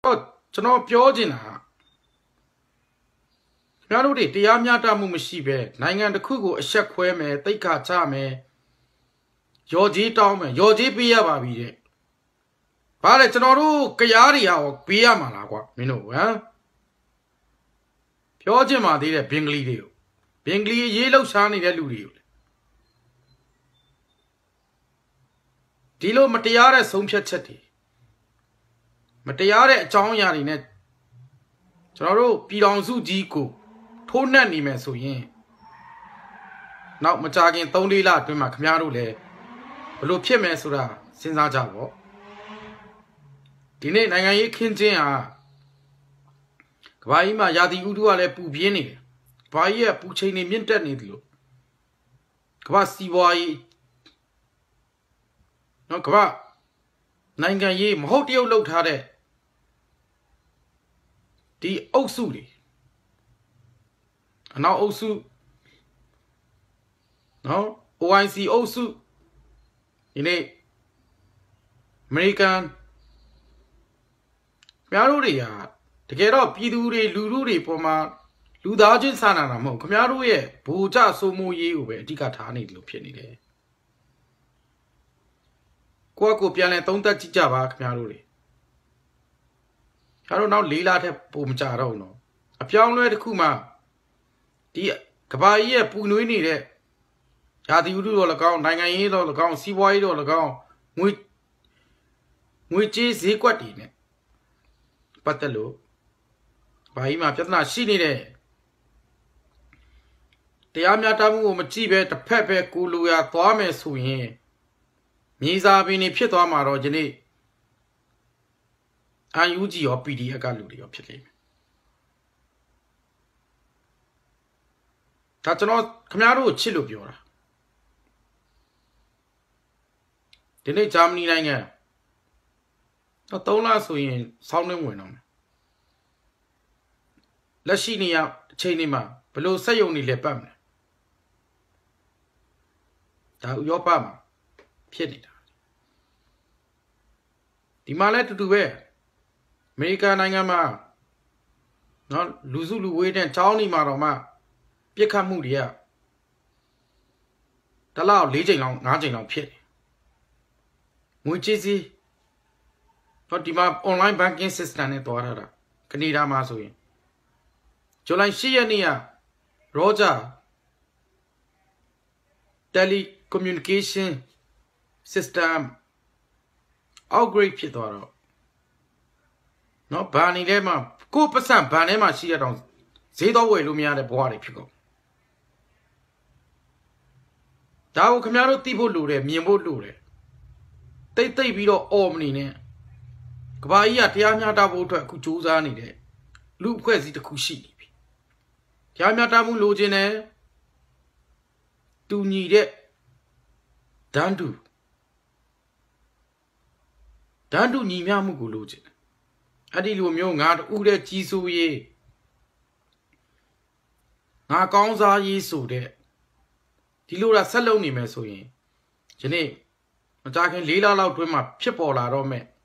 ကျွန်တော်ပြောချင်တာခင်ဗျားတို့တွေတရားမျှတမှုမရှိပဲနိုင်ငံတစ်ခုကိုအဆက်ခွဲမယ်တိတ်ခါချမယ်ရော်ကြီးတောင်းမယ်ရော်ကြီးပေးရပါပြီတဲ့ဘာလဲကျွန်တော်တို့ကြားတွေရောပေးရမှာလားကွာမင်းတို့ဟမ်ပြောချင်ပါသေးတယ်ဘင်္ဂလီတွေကိုဘင်္ဂလီရေးလှုပ်ရှားနေတဲ့လူတွေကိုဒီလိုမတရားတဲ့ဆုံးဖြတ်ချက်တွေမတရားတဲ့အကြောင်းအရာတွေနဲ့ကျွန်တော်တို့ပြည်တော်စုကြီးကိုထိုးနှက်နေမယ်ဆိုရင်နောက်မကြခင်3-4လအတွင်းမှာခင်ဗျားတို့လည်းဘလို့ဖြစ်မယ်ဆိုတာစဉ်းစားကြပါဒီနေ့နိုင်ငံရေးခင်းချင်းဟာကဘာကြီးမှာရာသီဥတုကလည်းပူပြင်းနေတယ်ကဘာကြီးရဲ့ပူချိန်နေမြင့်တက်နေတယ်လို့ကဘာစီပွားရေးနော်ကဘာနိုင်ငံရေးမဟုတ်တရုတ်လောက်ထားတဲ့ဒီအုပ်စုတွေအနောက်အုပ်စုနော် OIC အုပ်စုဒီနေ့အမေရိကန်ခင်ဗျားတို့တွေကတကယ်တော့ပြည်သူတွေလူထုတွေပေါ်မှာလူသားချင်းစာနာတာမဟုတ်ခင်ဗျားတို့ရဲ့ဘူကြစိုးမိုးရေးကိုပဲအဓိကထားနေတယ်လို့ဖြစ်နေတယ်ကိုပြန်လဲသုံးသက်ကြည့်ကြပါခင်ဗျားတို့တွေခင်ဗျားတို့နောက်4လထက်ပိုမကြတော့ဘူးနော်အပြောင်းလဲတစ်ခုမှဒီကဘာကြီးရဲ့ပူနွေးနေတဲ့ရာသီဥတုတော်၎င်းနိုင်ငံရေးတော်၎င်းစီးပွားရေးတော်၎င်းငွေကြေးဈေးကွက်တွေနဲ့ပတ်သက်လို့ဘာကြီးမှာပြဿနာရှိနေတဲ့တရားမျှတမှုကိုမကြည့်ပဲတစ်ဖက်ပဲကိုလူရသွားမယ်ဆိုရင်မြေစာပင်တွေဖြစ်သွားမှာတော့ဒီနေ့UNG ရော PDF ကလူတွေရောဖြစ်လိမ့်မယ်ဒါကျွန်တော်ခင်ဗျားတို့ကိုချစ်လို့ပြောတာဒီနေ့ဂျာမနီနိုင်ငံတော့3လဆိုရင်ဆောင်းနှင်းဝင်တော့မယ်လက်ရှိနေရအချိန်လေးမှာဘလို့စက်ယုံနေလဲပတ်မယ်ဒါဥရောပမှာဖြစ်နေတာဒီမှာလည်းတူတူပဲအမေရိကန်နိုင်ငံမှာနော်လူစုလူဝေးတဲ့ချောင်းနေမှာတော့မှပြစ်ခတ်မှုတွေကတလောက်4ချိန်လောက်5ချိန်လောက်ဖြစ်တယ်ငွေကြေးစီတော့ဒီမှာ online banking system နဲ့တွားထားတာကနေဒါမှာဆိုရင်ဇူလိုင်10ရက်နေ့က Roger telecommunication system upgrade ဖြစ်သွားတော့နော်ဘာနေလဲမှာကိုပတ်စံဘာထဲမှာရှိရတော့ဈေးတော့ဝယ်လို့မရတဲ့ဘဝတွေဖြစ်ကုန်ဒါကိုခင်ဗျားတို့သိဖို့လိုတယ်မြင်ဖို့လိုတယ်တိတ်ပြီးတော့အော်မနေနဲ့ကဘာကြီးကတရားမျှတဖို့အတွက်အခုစူးစမ်းနေတဲ့လူအဖွဲ့အစည်းတစ်ခုရှိနေပြီတရားမျှတမှုလိုချင်တယ်တူညီတဲ့ဒန်းတူညီမျှမှုကိုလိုချင်တယ်အဲ့ဒီလိုမျိုးငါတူတဲ့ကြီးစိုးရေးငါကောင်းစားရေးဆိုတဲ့ဒီလိုလားဆက်လုံးနေမယ်ဆိုရင်ယနေ့မကြခင်4လလောက်တွင်းမှာဖြစ်ပေါ်လာတော့မဲ့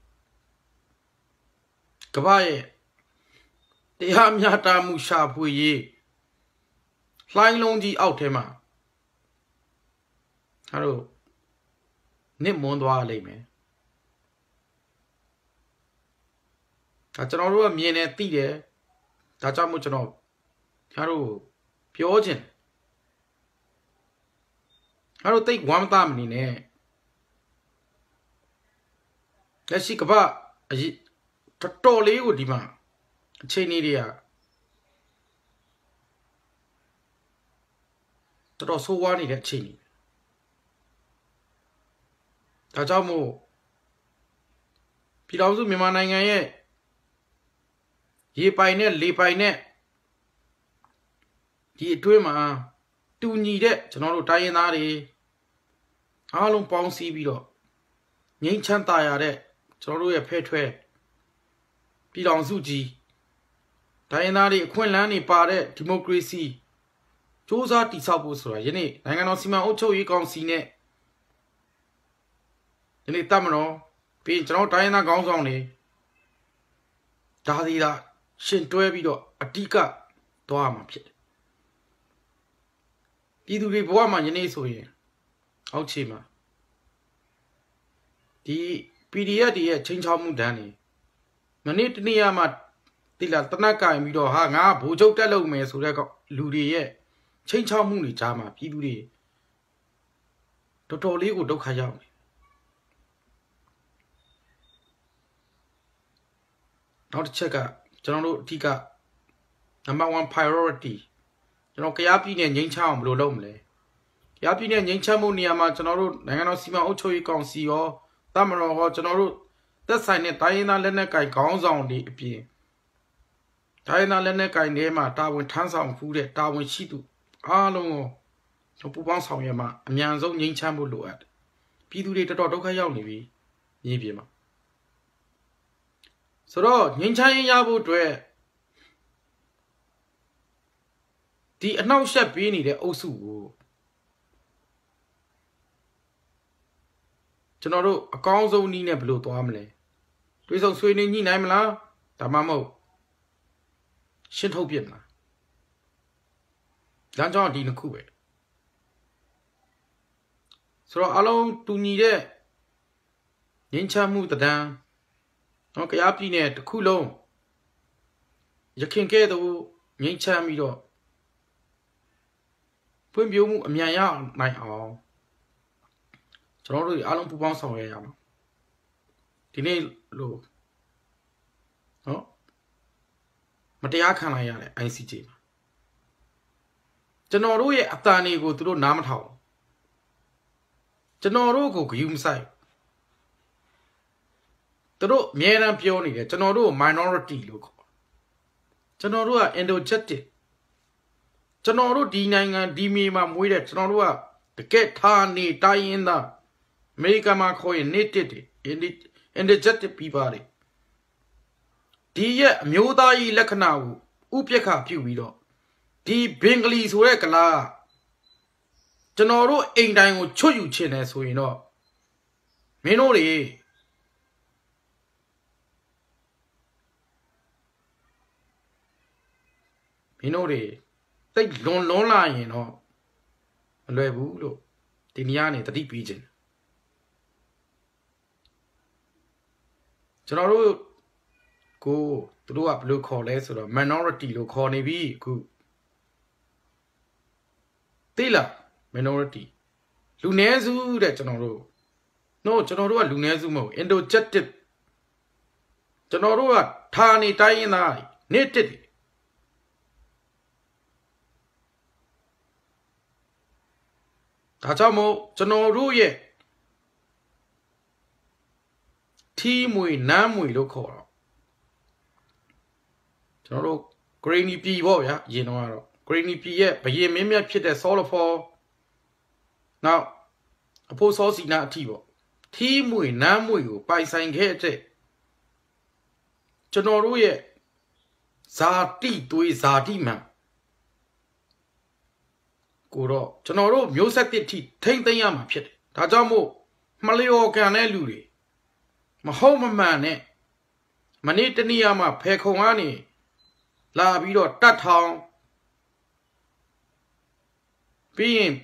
ကမ္ဘာရဲ့တရားမျှတမှုရှာဖွေရေးလှိုင်းလုံးကြီးအောက်ထဲမှာအဲ့တော့နစ်မွန်းသွားလိမ့်မယ်ဒါကျွန်တော်တို့ကမြင်နေသိတယ်ဒါကြောင့်မို့ကျွန်တော်ခင်ဗျားတို့ပြောချင်ခင်ဗျားတို့တိတ်ဝမ်းမသားမနေနဲ့လက်ရှိကမ္ဘာအရေးတော်လေးကိုဒီမှာအချိန်လေးတွေကတော်ဆိုးဝါးနေတဲ့အချိန်ကြီးဒါကြောင့်မို့ပြည်တော်စုမြန်မာနိုင်ငံရဲ့ရေပိုင်နဲ့လေပိုင်နဲ့ဒီအတွင်းမှာတူညီတဲ့ကျွန်တော်တို့တိုင်းရင်းသားတွေအားလုံးပေါင်းစည်းပြီးတော့ငြိမ်းချမ်းသာရတဲ့ကျွန်တော်တို့ရဲ့ဖဲထွဲပြည်တော်စုကြီးတိုင်းရင်းသားတွေအခွင့်အလမ်းတွေပါတဲ့ဒီမိုကရေစီစ조사တည်ဆောက်ဖို့ဆိုတာယနေ့နိုင်ငံတော်စီမံအုပ်ချုပ်ရေးကောင်စီနဲ့ယနေ့တပ်မတော်ပြီးကျွန်တော်တိုင်းရင်းသားခေါင်းဆောင်တွေဒါဒီလားရှင်တွဲပြီးတော့အတိကသွားမှာဖြစ်တယ်ပြည်သူတွေဘဝမှာယနေ့ဆိုရင်အောက်ခြေမှာဒီ PDF တွေရဲ့ချင်းချောက်မှုတန်းနေမနေ့တနေ့မှတိလာတနက်ကင်ပြီးတော့ဟာငါဘိုးချုပ်တက်လို့မယ်ဆိုတဲ့လူတွေရဲ့ချင်းချောက်မှုတွေကြားမှာပြည်သူတွေတော်တော်လေးကိုဒုက္ခရောက်နေနောက်တစ်ချက်ကကျွန်တော်တို့အဓိက number 1 priority ကျွန်တော်ကြားပြည်နယ်ငိမ့်ချအောင်ဘယ်လိုလုပ်မလဲကြားပြည်နယ်ငိမ့်ချမှုနေရာမှာကျွန်တော်တို့နိုင်ငံတော်စီမံအုပ်ချုပ်ရေးကောင်စီရောတမတော်ရောကျွန်တော်တို့သက်ဆိုင်တဲ့တိုင်းရင်းသားလက်နက်ကိုင်ခေါင်းဆောင်တွေအပြင်တိုင်းရင်းသားလက်နက်ကိုင်တွေမှာတာဝန်ထမ်းဆောင်ဖူးတဲ့တာဝန်ရှိသူအားလုံးကိုပူပေါင်းဆောင်ရွက်မှာအမြန်ဆုံးငိမ့်ချဖို့လိုအပ်တယ်ပြည်သူတွေတော်တော်ဒုက္ခရောက်နေပြီမြေပြင်မှာဆိုတော့ငိမ့်ချရင်ရဖို့အတွက်ဒီအနှောက်အယှက်ပေးနေတဲ့အုပ်စုကိုကျွန်တော်တို့အကောင်းဆုံးနည်းနဲ့ဘယ်လိုသွားမလဲတွေးဆုံဆွေးနွေးညှိနှိုင်းမလားဒါမှမဟုတ်ရှင်းထုတ်ပြစ်မလားလမ်းကြောင်းဒီနှစ်ခုပဲဆိုတော့အလုံးတူညီတဲ့ငြိမ်းချမ်းမှုတဒံနော်ကြားပြည်နယ်တစ်ခုလုံးရခင်ကဲ့သို့ငြိမ်းချမ်းပြီးတော့ဖွံ့ဖြိုးမှုအမြန်ရနိုင်အောင်ကျွန်တော်တို့အားလုံးပူးပေါင်းဆောင်ရွက်ရအောင်ဒီနေ့လို့နော်မတရားခံလိုက်ရတဲ့ ICJ မှာကျွန်တော်တို့ရဲ့အတန်တွေကိုသူတို့နားမထောင်ကျွန်တော်တို့ကိုဂရုမစိုက်သူတို့အများအားပြောနေတယ်ကျွန်တော်တို့ minority လို့ခေါ်ကျွန်တော်တို့က Indo-Jetic ကျွန်တော်တို့ဒီနိုင်ငံဒီမြေမှာမွေးတဲ့ကျွန်တော်တို့ကတကယ်ထားနေတိုင်းရင်းသားအမေရိကန်မှာခေါ်ရင် native တွေ Indo-Jetic people တွေဒီရဲ့အမျိုးသားရေးလက္ခဏာကိုဥပက္ခပြုပြီးတော့ဒီဘင်္ဂလီဆိုတဲ့ကလားကျွန်တော်တို့အိမ်တိုင်းကိုချွတ်ယူချင်တယ်ဆိုရင်တော့မင်းတို့တွေတိတ်လွန်လာရင်တော့မလွယ်ဘူးလို့ဒီနေရာနေတတိပေးခြင်းကျွန်တော်တို့ကိုသူတို့ကဘယ်လိုခေါ်လဲဆိုတော့ minority လို့ခေါ်နေပြီအခုသိလား minority လူနည်းစုတဲ့ကျွန်တော်တို့ no ကျွန်တော်တို့ကလူနည်းစုမဟုတ် Indo-Jetic ကျွန်တော်တို့ကဌာနေတိုင်းရင်းသား native ဒါကြောင့်မို့ကျွန်တော်တို့ရဲ့ထီးမွေနမ်းမွေလို့ခေါ်တော့ကျွန်တော်တို့ Grainy ပြည်ပေါ့ဗျာအရင်တော့ကတော့ Grainy ပြည်ရဲ့ဘရင်မင်းမြတ်ဖြစ်တဲ့ Solfor နောက်အဖို့စောစီနာအထိပေါ့ထီးမွေနမ်းမွေကိုပိုင်ဆိုင်ခဲ့တဲ့ကျွန်တော်တို့ရဲ့ဇာတိသွေးဇာတိမှန်ကိုတော့ကျွန်တော်တို့မျိုးဆက်တစ်ထိထိမ့်သိမ်းရမှာဖြစ်တယ်ဒါကြောင့်မို့မလျော်ကန်တဲ့လူတွေမဟုတ်မမှန်နဲ့မနေ့တနေ့မှဖယ်ခုံကနေလာပြီးတော့တတ်ထောင်ပြီးရင်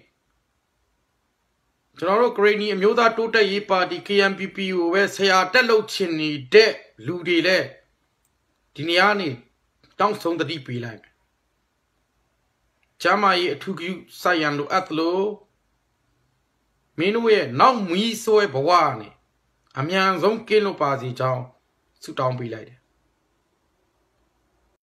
ကျွန်တော်တို့ Grainy အမျိုးသားတိုးတက်ရေးပါတီ KNPP ကိုပဲဆရာတက်လို့ချင်နေတဲ့လူတွေလည်းဒီနေရာနေတောင်းဆုံးတတိပေးလိုက်ကျမ်းမာရေးအထူးပြုဆိုင်ရန်လိုအပ်လို့မင်းတို့ရဲ့နောက်မီးဆွဲဘဝနဲ့အမြန်ဆုံးကင်းလို့ပါစီကြောင်းဆုတောင်းပေးလိုက်တယ်